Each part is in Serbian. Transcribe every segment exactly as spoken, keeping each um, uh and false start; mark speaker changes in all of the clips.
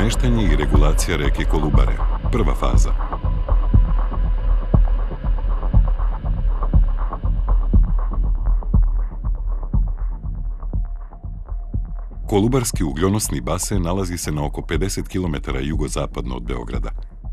Speaker 1: izmeštanje i regulacija reke Kolubare. Prva faza. Kolubarski ugljonosni basen nalazi se na oko pedeset kilometara jugozapadno od Beograda.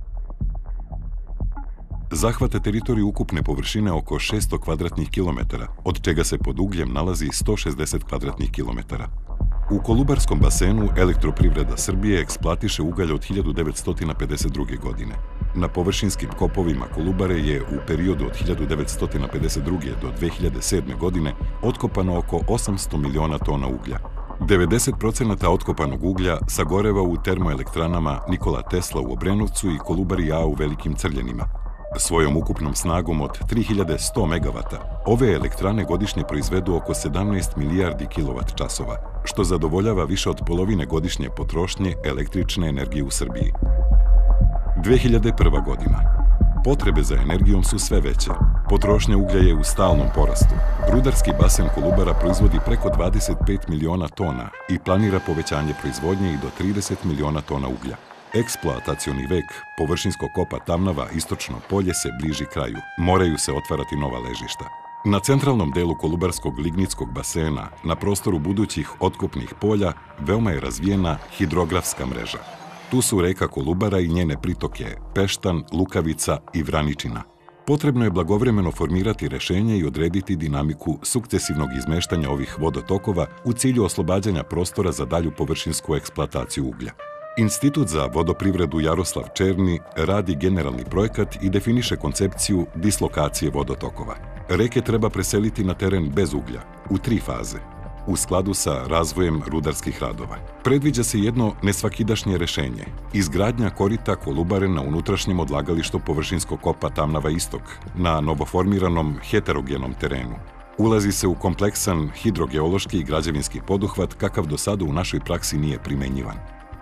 Speaker 1: Zahvata teritoriju ukupne površine oko šesto kvadratnih kilometara, od čega se pod ugljem nalazi sto šezdeset kvadratnih kilometara. U Kolubarskom basenu Elektroprivreda Srbije eksploatiše ugalj od hiljadu devetsto pedeset druge. godine. Na površinskim kopovima Kolubare je u periodu od hiljadu devetsto pedeset druge. do dve hiljade sedme. godine otkopano oko osamsto miliona tona uglja. devedeset procenata otkopanog uglja sagoreva u termoelektranama Nikola Tesla u Obrenovcu i Kolubari A u Velikim Crljenima. Svojom ukupnom snagom od tri hiljade sto megavata, ove elektrane godišnje proizvedu oko sedamnaest milijardi kilovat časova, što zadovoljava više od polovine godišnje potrošnje električne energije u Srbiji. dve hiljade prva. godina. Potrebe za energijom su sve veće. Potrošnja uglja je u stalnom porastu. Rudarski basen Kolubara proizvodi preko dvadeset pet miliona tona i planira povećanje proizvodnje i do trideset miliona tona uglja. Eksploatacioni vek površinskog kopa Tamnava Istočno polje se bliži kraju. Moraju se otvarati nova ležišta. Na centralnom delu Kolubarskog lignitskog basena, na prostoru budućih otkopnih polja, veoma je razvijena hidrografska mreža. Tu su reka Kolubara i njene pritoke Peštan, Lukavica i Vraničina. Potrebno je blagovremeno formirati rešenje i odrediti dinamiku sukcesivnog izmeštanja ovih vodotokova u cilju oslobađanja prostora za dalju površinsku eksploataciju uglja. Institut za vodoprivredu Jaroslav Černi radi generalni projekat i definiše koncepciju dislokacije vodotokova. Reke treba preseliti na teren bez uglja, u tri faze, u skladu sa razvojem rudarskih radova. Predviđa se jedno nesvakidašnje rešenje, izgradnja korita Kolubare na unutrašnjem odlagalištu površinskog kopa Tamnava Istok, na novoformiranom heterogenom terenu. Ulazi se u kompleksan hidrogeološki i građevinski poduhvat kakav do sada u našoj praksi nije primenjivan.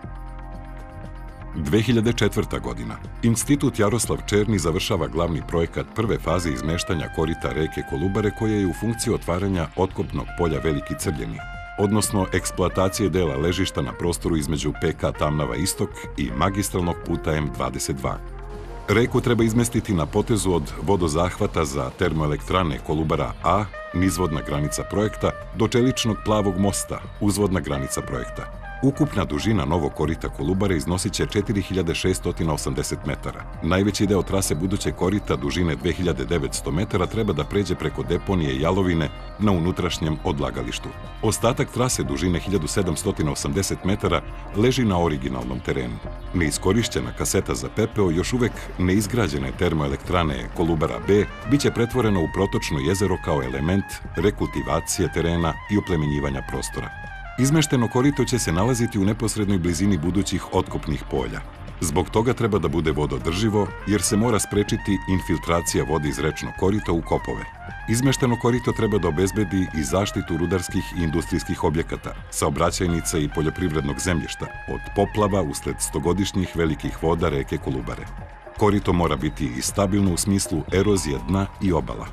Speaker 1: dve hiljade četvrta. godina. Institut Jaroslav Černi završava glavni projekat prve faze izmeštanja korita reke Kolubare koja je u funkciji otvaranja otkopnog polja Veliki Crljeni, odnosno eksploatacije dela ležišta na prostoru između P K Tamnava Istok i magistralnog puta M dvadeset dva. Reku treba izmestiti na potezu od vodozahvata za termoelektrane Kolubara A, nizvodna granica projekta, do čeličnog plavog mosta, uzvodna granica projekta. Ukupna dužina novog korita Kolubare iznosit će četiri hiljade šesto osamdeset metara. Najveći deo trase budućeg korita dužine dve hiljade devetsto metara treba da pređe preko deponije Jalovine na unutrašnjem odlagalištu. Ostatak trase dužine hiljadu sedamsto osamdeset metara leži na originalnom terenu. Neiskorišćena kaseta za pepeo još uvek neizgrađene termoelektrane Kolubara B biće pretvorena u protočno jezero kao element rekultivacije terena i oplemenjivanja prostora. Izmešteno korito će se nalaziti u neposrednoj blizini budućih otkopnih polja. Zbog toga treba da bude vododrživo, jer se mora sprečiti infiltracija vode iz rečnog korita u kopove. Izmešteno korito treba da obezbedi i zaštitu rudarskih i industrijskih objekata, saobraćajnica i poljoprivrednog zemljišta od poplava usled stogodišnjih velikih voda reke Kolubare. Korito mora biti i stabilno u smislu erozije dna i obala.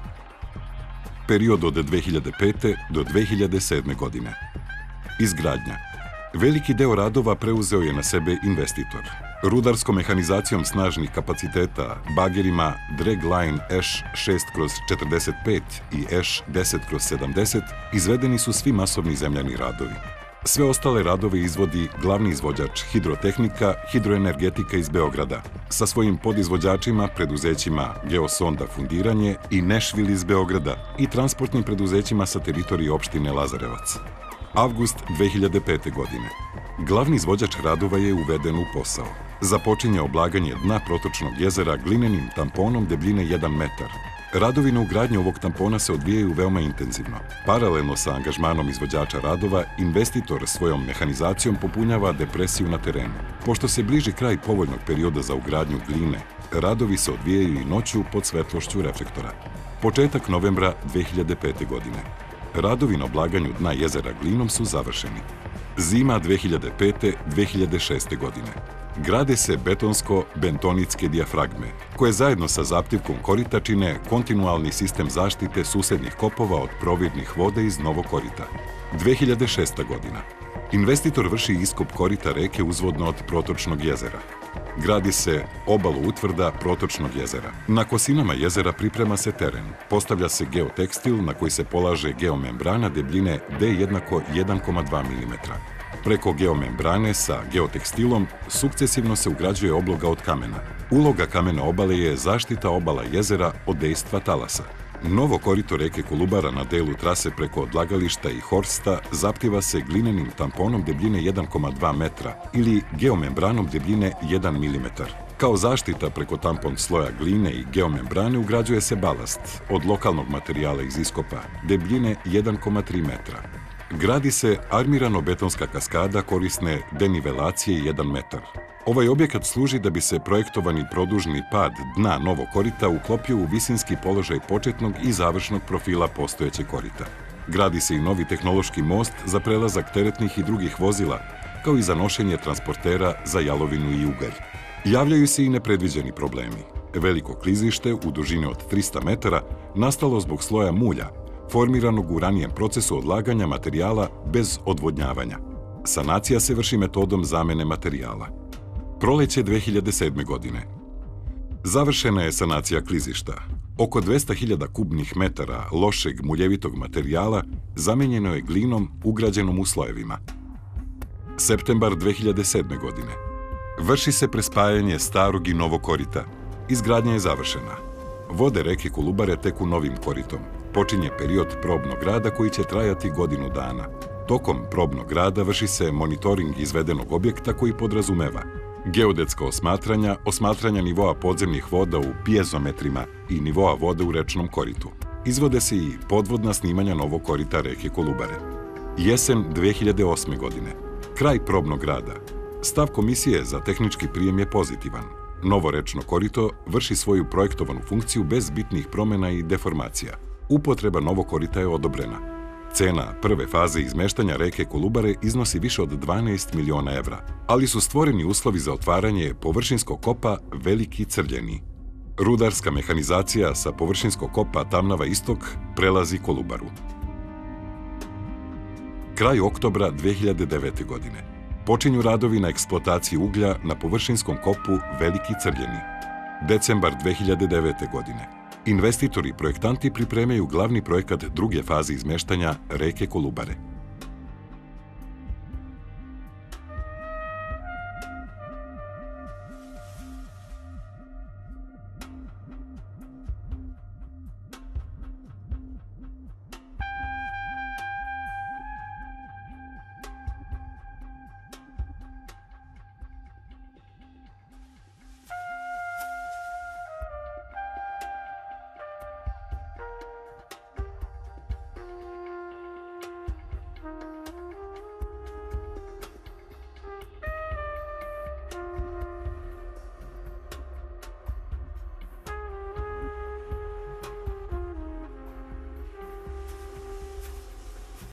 Speaker 1: Period od dve hiljade pete. do dve hiljade sedme. godine. Izgradnja. Veliki deo radova preuzeo je na sebe investitor. Rudarskom mehanizacijom snažnih kapaciteta, bagerima Dragline Š šest kroz četrdeset pet i Š deset kroz sedamdeset izvedeni su svi masovni zemljani radovi. Sve ostale radove izvodi glavni izvođač Hidrotehnika, Hidroenergetika iz Beograda, sa svojim podizvođačima, preduzećima Geosonda Fundiranje i Nešvil iz Beograda i transportnim preduzećima sa teritorije opštine Lazarevac. Avgust dve hiljade pete. godine. Glavni izvođač radova je uveden u posao. Započinje oblaganje dna protočnog jezera glinenim tamponom debljine jedan metar. Radovi na ugradnju ovog tampona se odvijaju veoma intenzivno. Paralelno sa angažmanom izvođača radova, investitor svojom mehanizacijom popunjava depresiju na terenu. Pošto se bliži kraj povoljnog perioda za ugradnju gline, radovi se odvijaju i noću pod svetlošću reflektora. Početak novembra dve hiljade pete. godine. Radovi na oblaganju dna jezera glinom su završeni. Zima dve hiljade pete. do dve hiljade šeste. godine. Grade se betonsko-bentonitske dijafragme, koje zajedno sa zaptivkom korita čine kontinualni sistem zaštite susednih kopova od providnih voda iz novog korita. dve hiljade šesta. godina. Investitor vrši iskop korita reke uzvodno od protočnog jezera. Gradi se obalo utvrda protočnog jezera. Na kosinama jezera priprema se teren. Postavlja se geotekstil na koji se polaže geomembrana debljine D jednako jedan zarez dva milimetra. Preko geomembrane sa geotekstilom sukcesivno se ugrađuje obloga od kamena. Uloga kamena obale je zaštita obala jezera od dejstva talasa. Novo korito reke Kolubara na delu trase preko odlagališta i Horsta zaptiva se glinenim tamponom debljine jedan zarez dva metra ili geomembranom debljine jedan milimetar. Kao zaštita preko tampon sloja gline i geomembrane ugrađuje se balast od lokalnog materijala iz iskopa debljine jedan zarez tri metra. Gradi se armirano-betonska kaskada korisne denivelacije jedan metar. Ovaj objekat služi da bi se projektovani produžni pad dna novog korita uklopio u visinski položaj početnog i završnog profila postojećeg korita. Gradi se i novi tehnološki most za prelazak teretnih i drugih vozila, kao i za nošenje transportera za jalovinu i ugalj. Javljaju se i nepredviđeni problemi. Veliko klizište u dužini od trista metara nastalo zbog sloja mulja, formiranog u ranijem procesu odlaganja materijala bez odvodnjavanja. Sanacija se vrši metodom zamene materijala. Proleće dve hiljade sedme. godine. Završena je sanacija klizišta. Oko dvesta hiljada kubnih metara lošeg muljevitog materijala zamenjeno je glinom ugrađenom u slojevima. Septembar dve hiljade sedme. godine. Vrši se prespajanje starog i novog korita. Izgradnja je završena. Vode reke Kolubare teku novim koritom. Počinje period probnog rada koji će trajati godinu dana. Tokom probnog rada vrši se monitoring izvedenog objekta koji podrazumeva geodetska osmatranja, osmatranja nivoa podzemnih voda u piezometrima i nivoa vode u rečnom koritu. Izvode se i podvodna snimanja novog korita reke Kolubare. Jesen dve hiljade osme. godine. Kraj probnog rada. Stav komisije za tehnički prijem je pozitivan. Novo rečno korito vrši svoju projektovanu funkciju bez bitnih promjena i deformacija. Upotreba novog korita je odobrena. Cena prve faze izmeštanja reke Kolubare iznosi više od dvanaest miliona evra, ali su stvoreni uslovi za otvaranje površinskog kopa Veliki Crljeni. Rudarska mehanizacija sa površinskog kopa Tamnava Istok prelazi Kolubaru. Kraj oktobra dve hiljade devete. godine. Počinju radovi na eksploataciji uglja na površinskom kopu Veliki Crljeni. Decembar dve hiljade devete. godine. Investitori i projektanti pripremaju glavni projekat druge faze izmeštanja reke Kolubare.